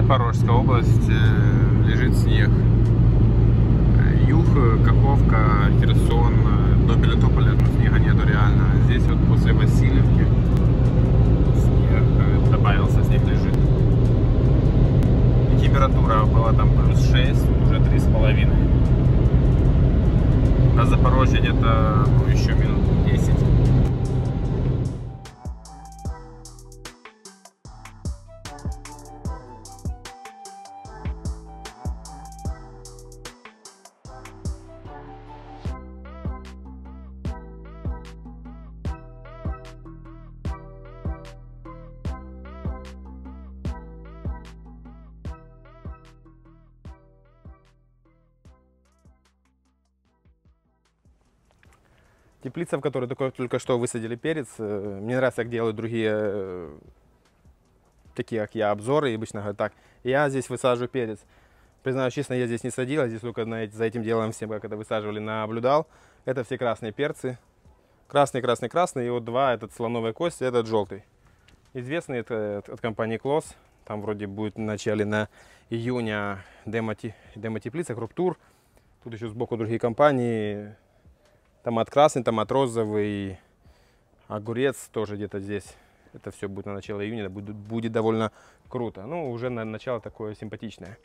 Запорожская область, лежит снег. Юг, Каховка, Херсон, до Мелитополя снега нету реально. Здесь вот после Васильевки снег добавился, снег лежит. И температура была там плюс 6, уже 3,5. На Запорожье где-то еще минут 10. Теплица, в которой только что высадили перец. Мне нравится, как делают другие, такие как я, обзоры. И обычно говорят так: я здесь высаживаю перец. Признаюсь честно, я здесь не садил, я здесь только за этим делом всем, как это высаживали, наблюдал. Это все красные перцы. Красный, красный, красный. И вот два, этот слоновая кость, этот желтый. Известный это от компании Клосс. Там вроде будет в начале на июня демо-теплица, Круптур. Тут еще сбоку другие компании. Томат красный, томат розовый, огурец тоже где-то здесь. Это все будет на начало июня, будет довольно круто. Ну, уже на начало такое симпатичное.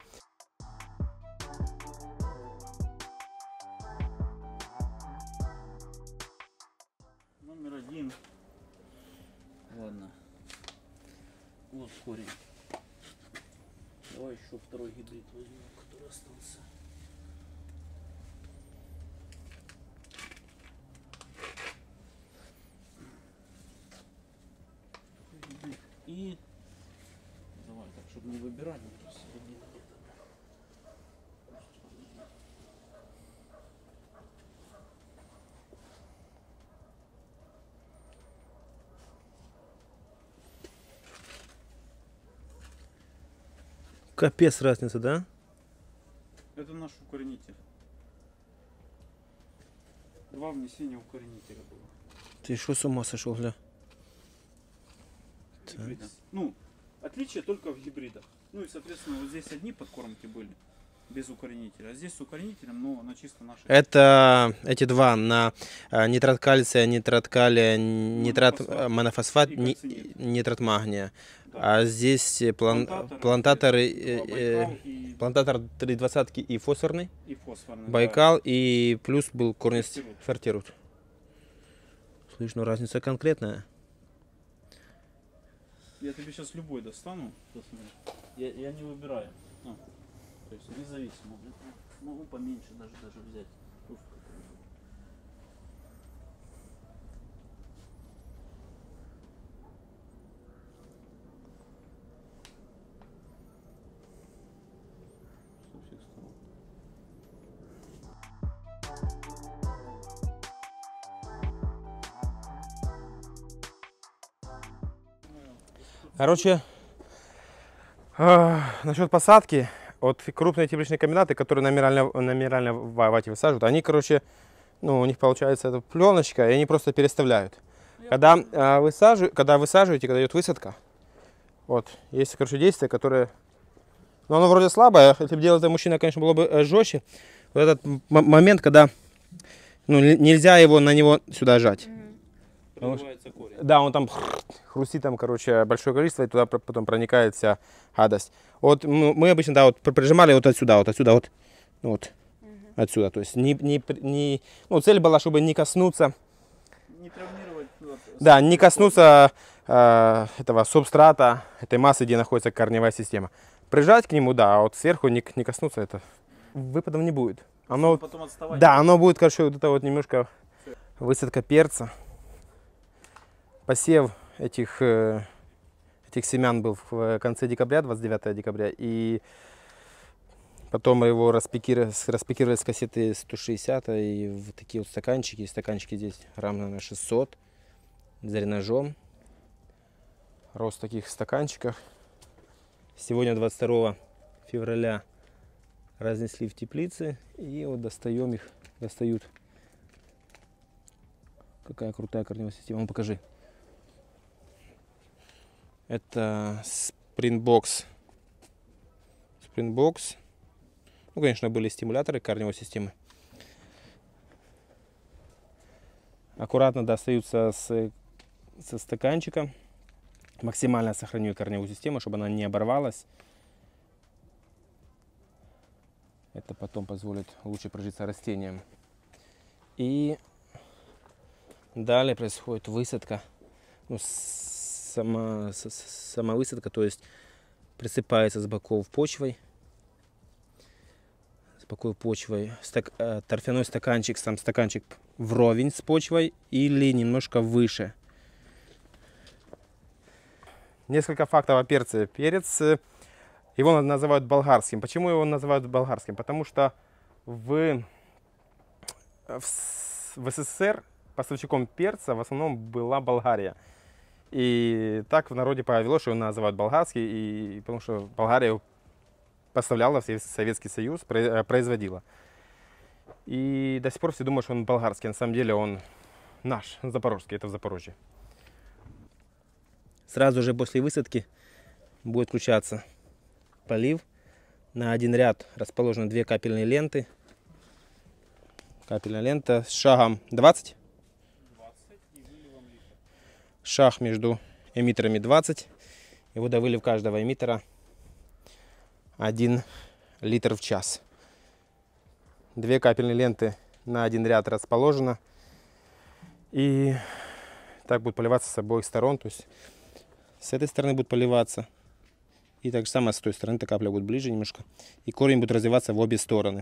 Номер 1. Ладно. Вот корень. Давай еще второй гибрид возьмем, который остался. И давай так, чтобы не выбирать, середина где-то. Капец разница, да? Это наш укоренитель. 2 внесения укоренителя было. Ты что, с ума сошел, гля? Ну, отличие только в гибридах. Ну и, соответственно, вот здесь одни подкормки были без укоренителя, а здесь с укоренителем, но на чисто наши. Это эти два на нитрат кальция, нитрат калия, нитрат монофосфат, нитрат магния. Да. А здесь плантатор 320 и фосфорный. Байкал, да. И плюс был корнест фертирут. Слышь, ну разница конкретная. Я тебе сейчас любой достану. Я не выбираю. То есть независимо. Могу поменьше даже взять. Короче, насчет посадки, вот крупные тепличные комбинаты, которые на минеральной вате высаживают, они, короче, ну, у них получается эта пленочка, и они просто переставляют. Когда высаживаете, когда идет высадка, вот, есть, короче, действие, которое, ну, оно вроде слабое, если бы делал это мужчина, конечно, было бы жестче. Вот этот момент, когда, ну, нельзя на него сюда жать. Да, он там хрустит, там, короче, большое количество, и туда потом проникает вся гадость. Вот мы обычно, да, вот прижимали вот отсюда, вот, отсюда. То есть ну, цель была, чтобы не коснуться, не травмировать, да, не коснуться этого субстрата, этой массы, где находится корневая система. Прижать к нему, да, а вот сверху не коснуться, это выпадов не будет. Оно, потом отставать, да, оно будет, короче, вот это вот немножко высадка перца. Посев этих семян был в конце декабря, 29 декабря, и потом его распекировали с кассеты 160 и в такие вот стаканчики. Стаканчики здесь грамм, наверное, 600 с дренажом. Рост в таких стаканчиках. Сегодня, 22 февраля, разнесли в теплицы, и вот достаем их, достают. Какая крутая корневая система, ну покажи. Это Springbox Springbox. Ну, конечно, были стимуляторы корневой системы. Аккуратно достаются со стаканчика. Максимально сохраню корневую систему, чтобы она не оборвалась. Это потом позволит лучше прижиться растениям. И далее происходит высадка. Ну, сама высадка, то есть присыпается с боков почвой. С боков почвой. Торфяной стаканчик, сам стаканчик вровень с почвой или немножко выше. Несколько фактов о перце. Перец, его называют болгарским. Почему его называют болгарским? Потому что в СССР поставщиком перца в основном была Болгария. И так в народе повелось, что его называют болгарский, и потому что Болгария его поставляла в Советский Союз, производила. И до сих пор все думают, что он болгарский. На самом деле он наш, запорожский, это в Запорожье. Сразу же после высадки будет включаться полив. На один ряд расположены 2 капельные ленты. Капельная лента с шагом 20. Шаг между эмиттерами 20. И водовылив каждого эмиттера 1 литр в час. 2 капельные ленты на один ряд расположено. И так будет поливаться с обоих сторон. То есть с этой стороны будет поливаться. И так же самое с той стороны. Эта капля будет ближе немножко. И корень будет развиваться в обе стороны.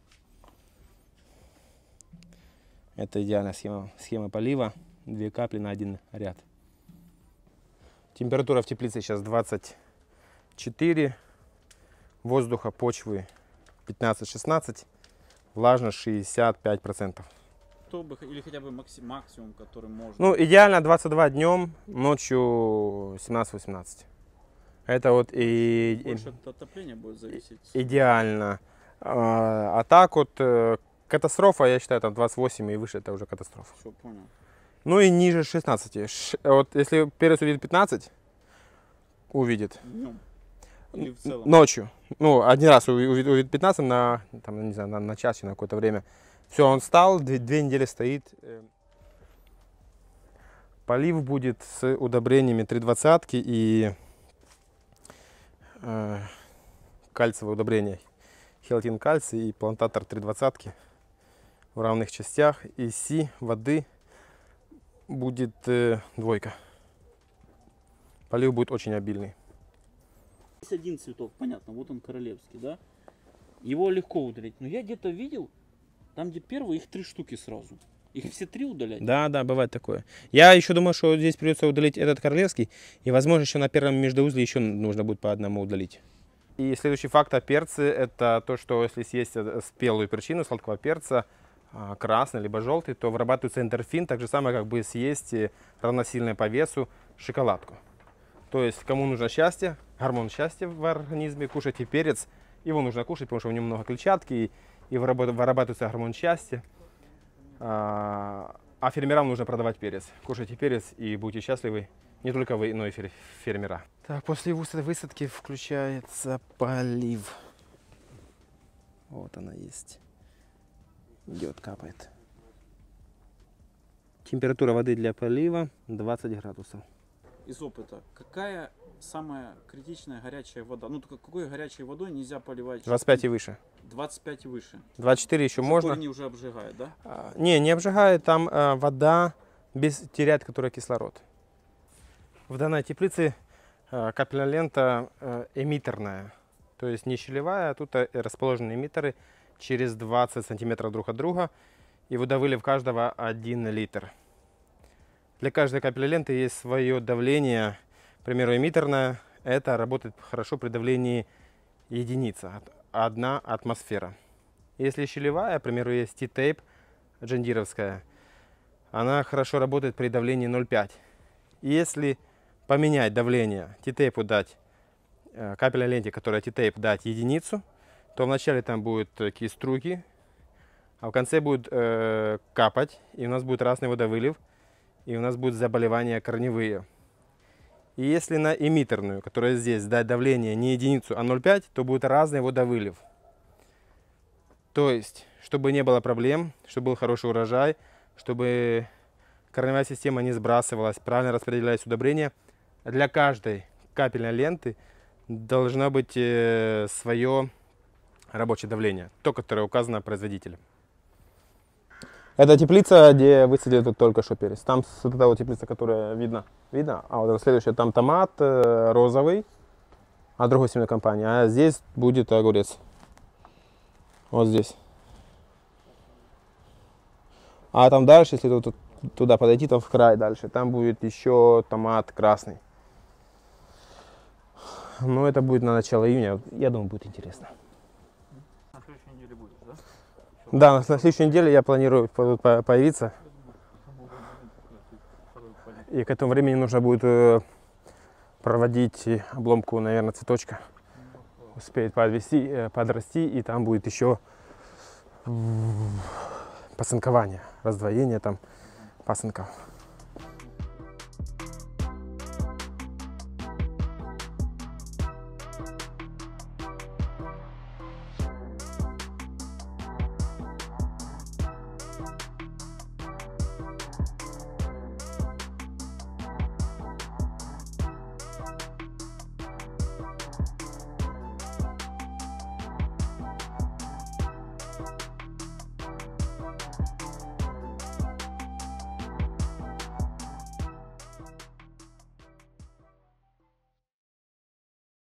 Это идеальная схема полива. 2 капли на один ряд. Температура в теплице сейчас 24. Воздуха, почвы 15-16. Влажность 65%. Или хотя бы максимум, который можно. Ну, идеально 22 днем, ночью 17-18. Это вот и больше от отопления будет зависеть. Идеально. А так вот катастрофа, я считаю, там 28 и выше, это уже катастрофа. Все, понял. Ну и ниже 16. Вот если перец увидит 15, увидит. Днем. Или в целом? Ночью. Ну, один раз увидит 15 на, там, не знаю, на час, на какое-то время. Все, он встал, 2 недели стоит. Полив будет с удобрениями 3,20 и кальциевое удобрение. Хелатин кальций и плантатор 3,20 в равных частях. И Си воды будет 2. Полив будет очень обильный. Есть один цветок, понятно, вот он королевский, да? Его легко удалить. Но я где-то видел, там где первый, их 3 штуки сразу. Их все 3 удалять? Да, бывает такое. Я еще думаю, что здесь придется удалить этот королевский. И, возможно, еще на первом междоузле еще нужно будет по одному удалить. И следующий факт о перце, это то, что если съесть спелую перчину сладкого перца, красный либо желтый, то вырабатывается эндорфин, так же самое, как бы съесть равносильное по весу шоколадку. То есть, кому нужно счастье, гормон счастья в организме, кушайте перец. Его нужно кушать, потому что в нем много клетчатки, и вырабатывается гормон счастья. А фермерам нужно продавать перец. Кушайте перец и будьте счастливы. Не только вы, но и фермера. Так, после высадки включается полив. Вот она есть. Идет, капает. Температура воды для полива 20 градусов. Из опыта, какая самая критичная горячая вода? Ну, какой горячей водой нельзя поливать? 25 и выше. 25 и выше. 24 еще можно. Корни уже обжигает, да? Не обжигает. Там вода теряет, которая кислород. В данной теплице капельная лента эмиттерная. То есть не щелевая, а тут расположены эмиттеры через 20 сантиметров друг от друга. И водовылив каждого 1 литр. Для каждой капельной ленты есть свое давление. К примеру, эмиттерная. Это работает хорошо при давлении единица. 1 атмосфера. Если щелевая, к примеру, есть T-Tape джандировская, она хорошо работает при давлении 0,5. Если поменять давление, T-Tape дать, капельной ленте, которая T-Tape дать единицу, то вначале там будут такие струйки, а в конце будет капать, и у нас будет разный водовылив, и у нас будут заболевания корневые. И если на эмиттерную, которая здесь, дать давление не единицу, а 0,5, то будет разный водовылив. То есть, чтобы не было проблем, чтобы был хороший урожай, чтобы корневая система не сбрасывалась, правильно распределялись удобрения, для каждой капельной ленты должно быть свое рабочее давление, то, которое указано производителем. Это теплица, где высадили тут только что перец. Там вот эта вот теплица, которая видно, а вот следующая, там томат розовый от другой семейной компании, а здесь будет огурец. Вот здесь. А там дальше, если тут, туда подойти, то в край дальше, там будет еще томат красный. Ну, это будет на начало июня. Я думаю, будет интересно. На следующей неделе будет, да? Да, на следующей неделе я планирую появиться. И к этому времени нужно будет проводить обломку, наверное, цветочка. Успеет подрасти, и там будет еще пасынкование, раздвоение там пасынков.